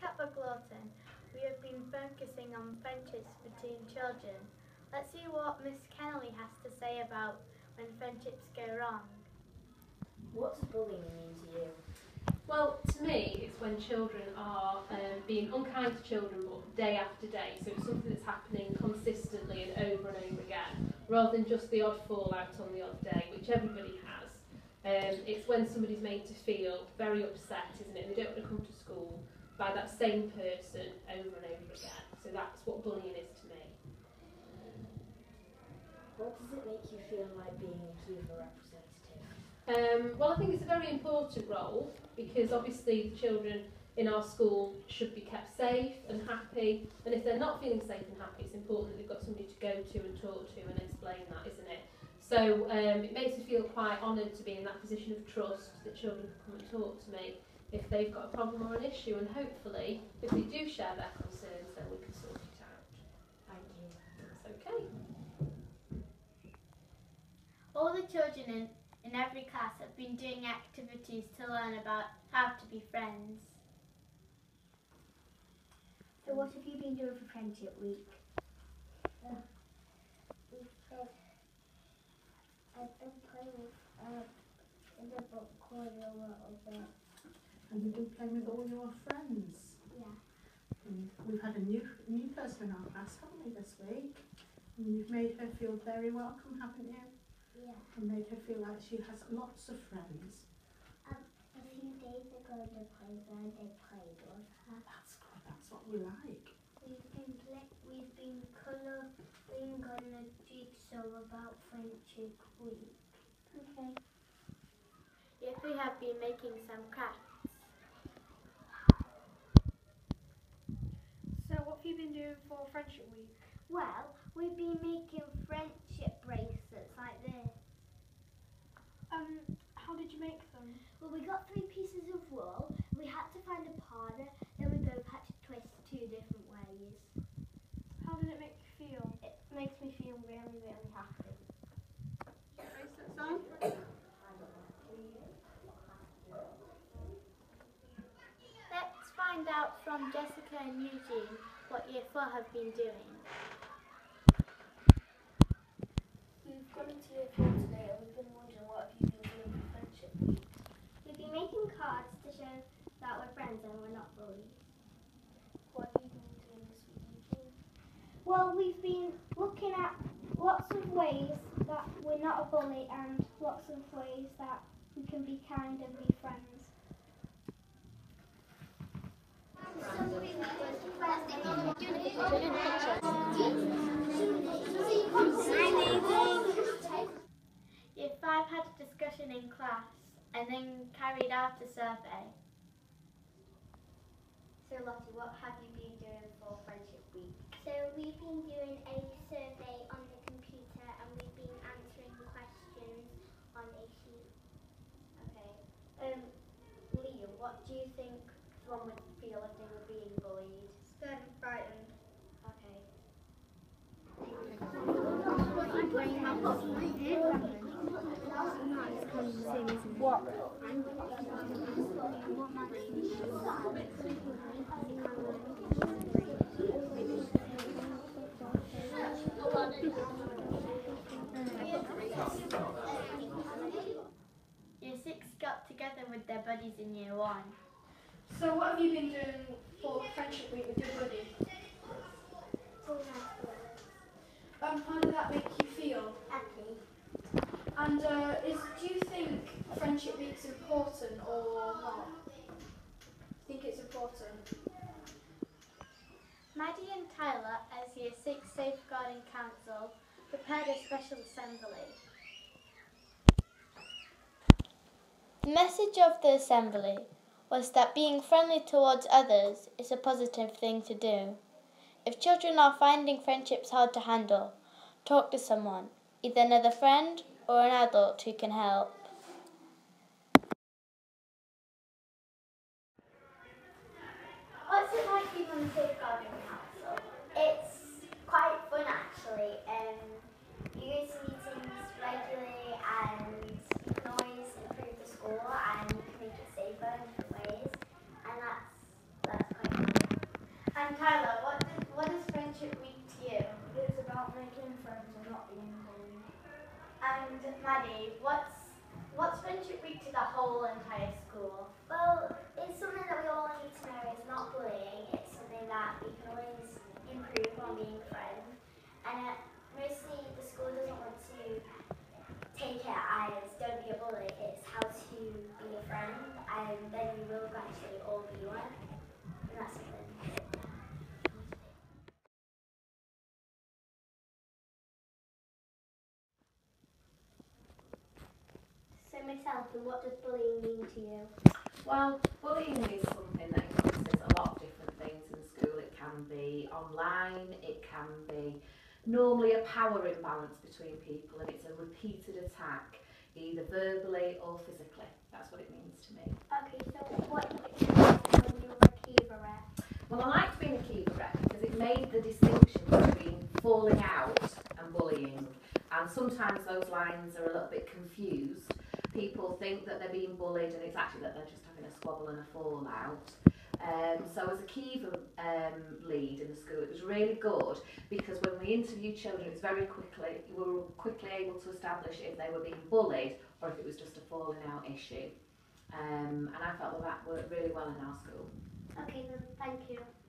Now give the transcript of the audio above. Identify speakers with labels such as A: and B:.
A: at Buckle Autumn, we have been focusing on friendships between children. Let's see what Miss Kennelly has to say about when friendships go wrong.
B: What does bullying mean to you?
C: Well, to me, it's when children are being unkind to children day after day. So it's something that's happening consistently and over again, rather than just the odd fallout on the odd day, which everybody has. It's when somebody's made to feel very upset, isn't it? They don't want to come to school by that same person over and over again. So that's what bullying is to me.
B: What does it make you feel like being a Kiva representative?
C: Well, I think it's a very important role because obviously the children in our school should be kept safe and happy, and if they're not feeling safe and happy, it's important that they've got somebody to go to and talk to and explain that, isn't it? So it makes me feel quite honoured to be in that position of trust that children can come and talk to me if they've got a problem or an issue, and hopefully if they do share their concerns, then we can sort it out.
B: Thank you.
C: That's okay.
A: All the children in every class have been doing activities to learn about how to be friends.
D: So what have you been doing for Friendship Week?
E: I've been playing in the book corner a little bit.
F: And you've been playing with all your friends?
E: Yeah.
F: And we've had a new person in our class, haven't we, this week? And you've made her feel very welcome, haven't you?
E: Yeah.
F: And made her feel like she has lots of friends.
E: A few days ago in the playground they played with her.
F: That's good, that's what we like.
E: We've been colouring on a jigsaw about Friendship Week.
D: Okay.
A: Yes, we have been making some crafts.
G: So what have you been doing for Friendship Week?
E: Well, we've been making friendship bracelets like this.
G: How did you make them?
E: Well, we got 3 pieces of wool. We had to find a partner. Then we both had to twist 2 different ways.
G: How did it make you feel?
E: It makes me feel really, really happy.
G: Bracelets on?
A: Let's find out from Jessica and Eugene what Year 4 have been doing.
E: We've gone into Year 4 today and we've been wondering what have you been doing for Friendship Week. We've been making cards to show that we're friends and we're not bullies. What have you been doing this week, Eugene? Well, we've been looking at lots of ways that we're not a bully and lots of ways that we can be kind and be friends.
A: Year 5 had a discussion in class and then carried out a survey.
E: So Lottie, what have you been doing for Friendship Week? So we've been doing a survey on the computer and we've been answering questions on a sheet.
B: Okay. Liam, what do you think one would feel if they were being bullied?
E: Scared and frightened.
B: Okay.
A: Year 6 got together with their buddies in Year 1.
G: So what have you been doing for Friendship Week with your buddy? How did that make you feel?
E: Happy.
G: And do you think Friendship Week's important or not? I think it's important.
A: Maddie and Tyler, as Year 6 Safeguarding Council, prepared a special assembly. The message of the assembly was that being friendly towards others is a positive thing to do. If children are finding friendships hard to handle, talk to someone, either another friend or an adult who can help.
E: What's it like being on the Safeguarding Council? It's quite fun actually. You go to meetings regularly and you can always improve the school and you can make it safer in different ways, and that's quite fun. being a friend, and mostly the school doesn't want to take it as don't be a bully, it's how to be a friend, and then you will actually all be one, and that's something. So myself, and what does bullying mean to you?
H: Well, bullying is something that encompasses a lot of different things in school. It can be online, it can be normally a power imbalance between people, and it's a repeated attack, either verbally or physically. That's what it means to me.
E: Okay, so what did you like when you were a Kiva rep?
H: Well, I liked being a Kiva rep because it made the distinction between falling out and bullying, and sometimes those lines are a little bit confused. People think that they're being bullied and it's actually that they're just having a squabble and a fallout. So as a Kiva lead in the school, it was really good because when we interviewed children, we were quickly able to establish if they were being bullied or if it was just a falling out issue. And I felt that worked really well in our school.
E: Okay, then thank you.